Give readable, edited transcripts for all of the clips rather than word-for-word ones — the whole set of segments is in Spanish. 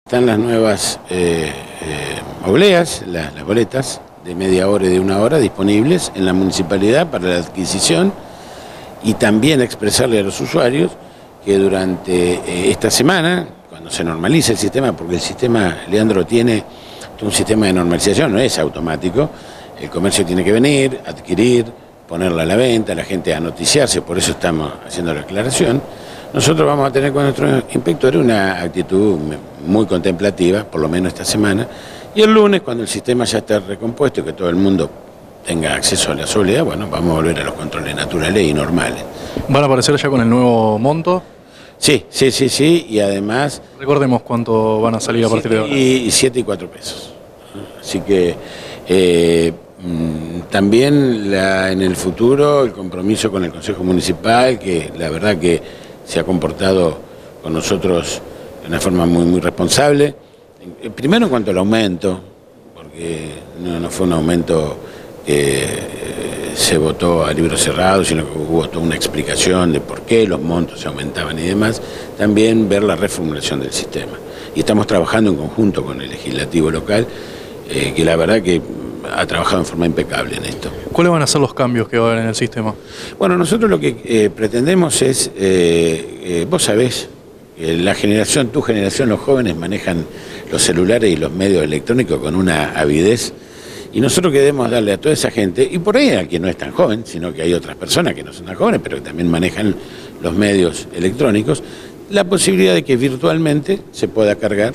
Están las nuevas obleas, las boletas de media hora y de una hora disponibles en la municipalidad para la adquisición, y también expresarle a los usuarios que durante esta semana, cuando se normalice el sistema, porque el sistema, Leandro, tiene un sistema de normalización, no es automático, el comercio tiene que venir, adquirir, ponerla a la venta, la gente a noticiarse, por eso estamos haciendo la aclaración. Nosotros vamos a tener con nuestros inspectores una actitud muy contemplativa, por lo menos esta semana, y el lunes, cuando el sistema ya esté recompuesto y que todo el mundo tenga acceso a la soledad, bueno, vamos a volver a los controles naturales y normales. ¿Van a aparecer ya con el nuevo monto? Sí, y además... Recordemos cuánto van a salir a partir de ahora. Y 7 y 4 pesos. Así que también en el futuro el compromiso con el Consejo Municipal, que la verdad que se ha comportado con nosotros de una forma muy responsable. Primero en cuanto al aumento, porque no fue un aumento que se votó a libro cerrado, sino que hubo toda una explicación de por qué los montos se aumentaban y demás. También ver la reformulación del sistema. Y estamos trabajando en conjunto con el legislativo local, que la verdad que ha trabajado en forma impecable en esto. ¿Cuáles van a ser los cambios que va a haber en el sistema? Bueno, nosotros lo que pretendemos es, vos sabés, tu generación, los jóvenes manejan los celulares y los medios electrónicos con una avidez, y nosotros queremos darle a toda esa gente, y por ahí a quien no es tan joven, sino que hay otras personas que no son tan jóvenes, pero que también manejan los medios electrónicos, la posibilidad de que virtualmente se pueda cargar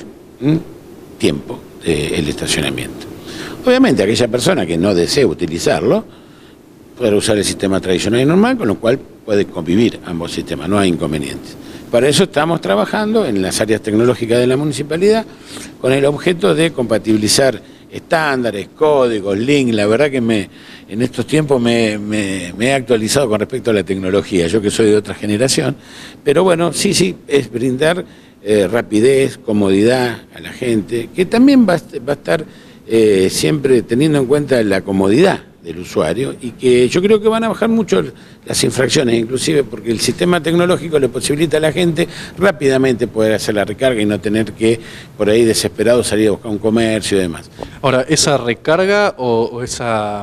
tiempo del estacionamiento. Obviamente aquella persona que no desee utilizarlo podrá usar el sistema tradicional y normal, con lo cual puede convivir ambos sistemas, no hay inconvenientes. Para eso estamos trabajando en las áreas tecnológicas de la municipalidad con el objeto de compatibilizar estándares, códigos, links. La verdad que en estos tiempos me he actualizado con respecto a la tecnología, yo que soy de otra generación, pero bueno, sí, es brindar rapidez, comodidad a la gente, que también va a estar siempre teniendo en cuenta la comodidad del usuario, y que yo creo que van a bajar mucho las infracciones, inclusive porque el sistema tecnológico le posibilita a la gente rápidamente poder hacer la recarga y no tener que por ahí desesperado salir a buscar un comercio y demás. Ahora, ¿esa recarga o esa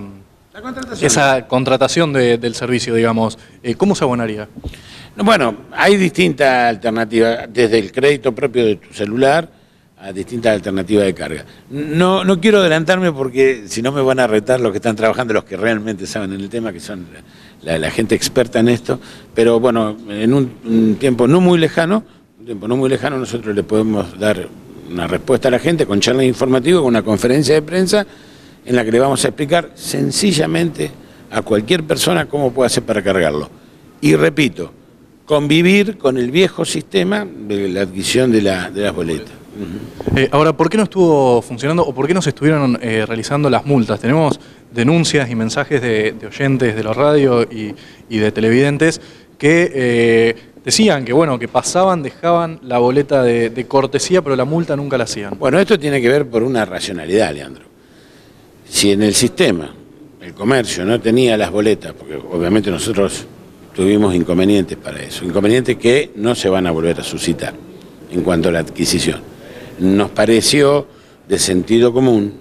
contratación del servicio, digamos, cómo se abonaría? Bueno, hay distintas alternativas, desde el crédito propio de tu celular a distintas alternativas de carga. No quiero adelantarme porque si no me van a retar los que están trabajando, los que realmente saben en el tema, que son la gente experta en esto, pero bueno, en un tiempo no muy lejano, nosotros le podemos dar una respuesta a la gente con charlas informativas, con una conferencia de prensa en la que le vamos a explicar sencillamente a cualquier persona cómo puede hacer para cargarlo. Y repito, convivir con el viejo sistema de la adquisición de las boletas. Ahora, ¿por qué no estuvo funcionando o por qué no se estuvieron realizando las multas? Tenemos denuncias y mensajes de oyentes de la radio y de televidentes que decían que, bueno, que pasaban, dejaban la boleta de cortesía, pero la multa nunca la hacían. Bueno, esto tiene que ver por una racionalidad, Leandro. Si en el sistema el comercio no tenía las boletas, porque obviamente nosotros tuvimos inconvenientes para eso, inconvenientes que no se van a volver a suscitar en cuanto a la adquisición. Nos pareció de sentido común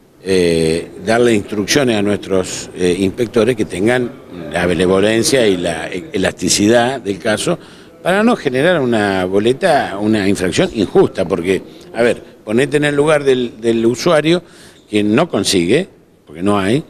darle instrucciones a nuestros inspectores que tengan la benevolencia y la elasticidad del caso para no generar una infracción injusta, porque, a ver, ponete en el lugar del usuario que no consigue, porque no hay,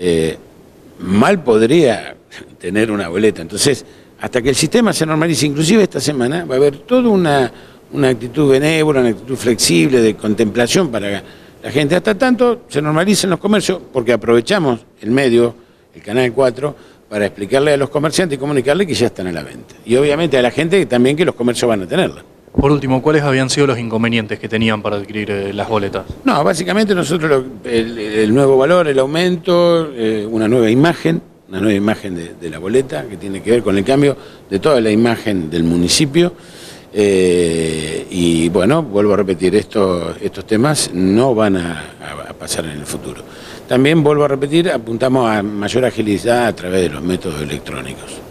mal podría tener una boleta. Entonces, hasta que el sistema se normalice, inclusive esta semana, va a haber toda una actitud benévola, una actitud flexible de contemplación para la gente, hasta tanto se normalicen los comercios, porque aprovechamos el medio, el Canal 4, para explicarle a los comerciantes y comunicarle que ya están a la venta. Y obviamente a la gente también que los comercios van a tenerla. Por último, ¿cuáles habían sido los inconvenientes que tenían para adquirir las boletas? No, básicamente nosotros el nuevo valor, el aumento, una nueva imagen de la boleta, que tiene que ver con el cambio de toda la imagen del municipio. Y bueno, vuelvo a repetir, estos temas no van a pasar en el futuro. También, vuelvo a repetir, apuntamos a mayor agilidad a través de los métodos electrónicos.